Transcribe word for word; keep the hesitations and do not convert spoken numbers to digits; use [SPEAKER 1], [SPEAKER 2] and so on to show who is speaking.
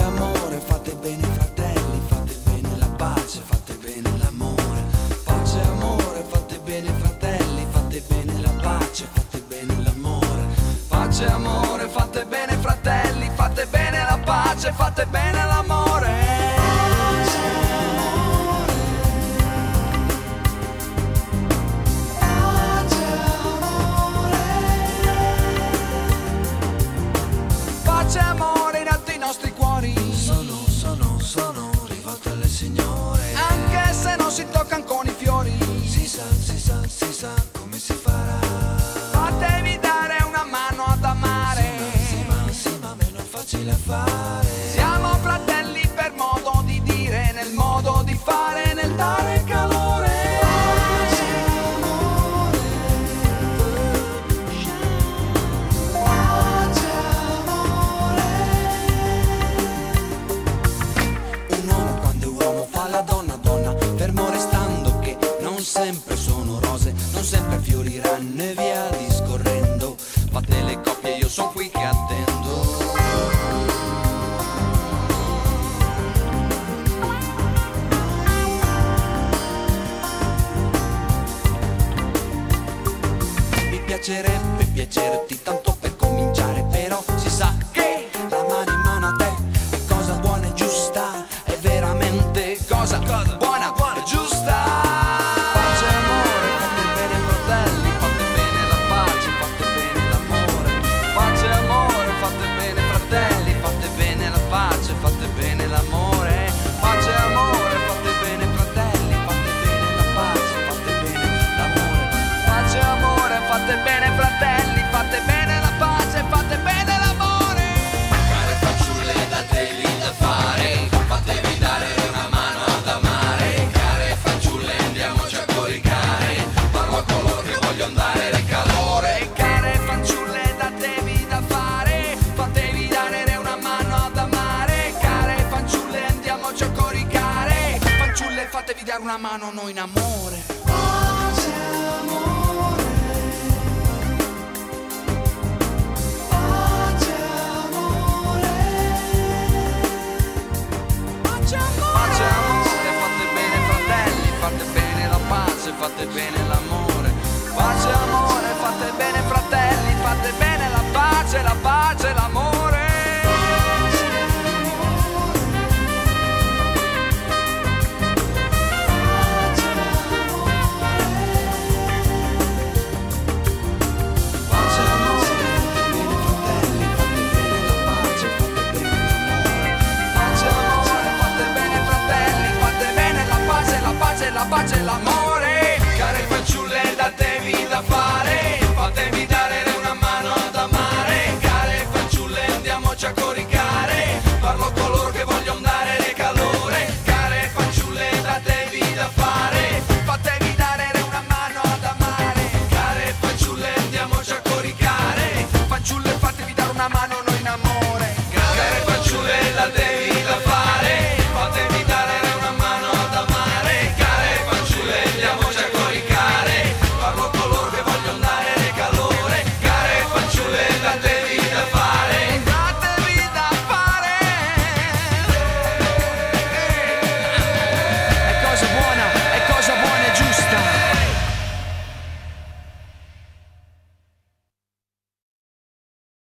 [SPEAKER 1] amore, fate bene fratelli, fate bene la pace, fate bene l'amore. Pace, amore, fate bene fratelli, fate bene la pace, fate bene l'amore. Pace, amore, fate bene fratelli, fate bene la pace, fate bene l'amore. Pace, amore in alto i nostri cuori. Sono, sono, sono rivolte alle signore. Anche se non si toccano con i fiori. Si sa, si sa, si sa come si farà. Fatevi dare una mano ad amare. Sì ma, sì ma, sì ma meno facile a fare. Siamo fratelli per modo di dire, nel modo di fare, nel dare calore. Sempre sono rose, non sempre fioriranno e via discorrendo. Fate le coppie, io son qui che attendo. Mi piacerebbe piacerti tanto per cominciare, però si sa che la mano in mano a te è cosa buona e giusta, è veramente cosa, cosa buona, buona e giusta. Fate bene fratelli, fate bene la pace, fate bene l'amore. Care fanciulle, datevi da fare, fatevi dare una mano ad amare. Care fanciulle, andiamoci a coricare, parlo a coloro che voglio andare di calore. Care fanciulle, datevi da fare, fatevi dare una mano ad amare. Care fanciulle, andiamoci a coricare, fanciulle, fatevi dare una mano a noi in amore. Pace, amore. Fate bene l'amore, pace amore, fate bene fratelli, fate bene la pace, la pace, l'amore. Pace amore, fate bene fratelli, fate bene la pace, fate bene l'amore. Pace amore, fate bene fratelli, fate bene la pace, la pace, la pace, l'amore.